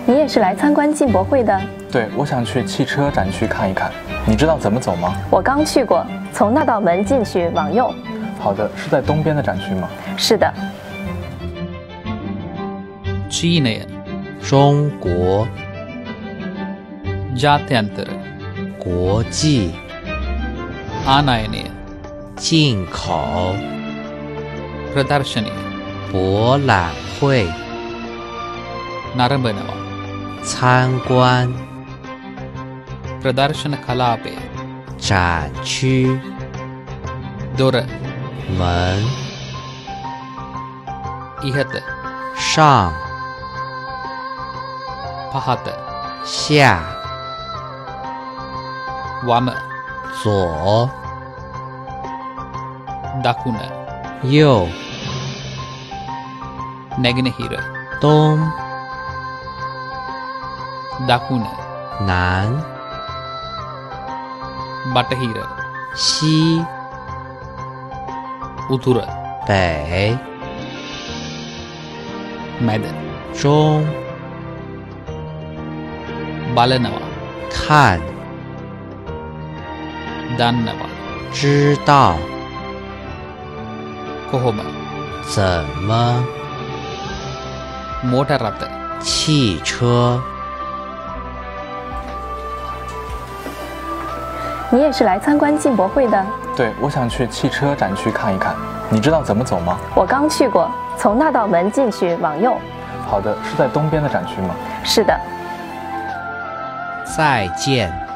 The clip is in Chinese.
你也是来参观进博会的？ 对，我想去汽车展区看一看。你知道怎么走吗？ 我刚去过，从那道门进去，往右。 好的，是在东边的展区吗？ 是的。 चीन 中国 जात्यांतर 国际 आनयन 进口 प्रदर्शनी 博览会 नरंबनवा 参观 प्रदर्शन कलापे 展区 दोर 门 इहत 上 पहत 下 वाम 左 दකුණ 右 නැගෙනහිර 东 දකුණ 南 බටහිර 西 උතුර 北 මැද 中 බලනවා 看 දන්නවා 知道 කොහොම 怎么 මෝටර් රථ 汽车你也是来参观进博会的？ 对，我想去汽车展区看一看。你知道怎么走吗？ 我刚去过，从那道门进去，往右。 好的，是在东边的展区吗？ 是的。 再见。